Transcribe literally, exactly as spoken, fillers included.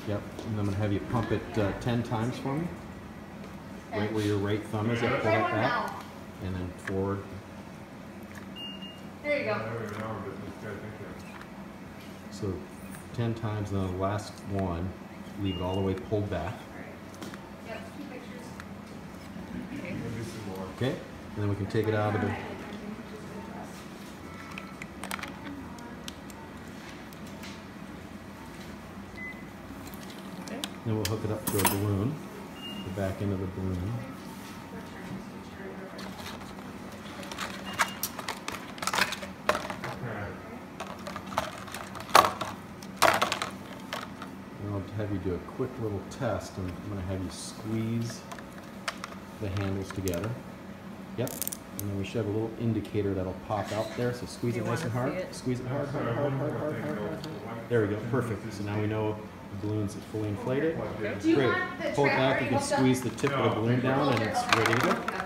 Yep, and I'm going to have you pump it uh, ten times for me. Right where your right thumb is, yep, pull that back. And then forward. There you go. So ten times, and then the last one, leave it all the way pulled back. Yep, two pictures. Okay, and then we can take it out of the... Okay. Then we'll hook it up to a balloon, the back end of the balloon. And I'll have you do a quick little test, and I'm going to have you squeeze the handles together. Yep. And then we should have a little indicator that'll pop out there, so squeeze it nice and hard. Squeeze it hard, hard, hard, hard, hard, hard, hard. There we go, perfect. So now we know the balloon's fully inflated. Great. Pull it back, you can squeeze the tip of the balloon down and it's ready to go.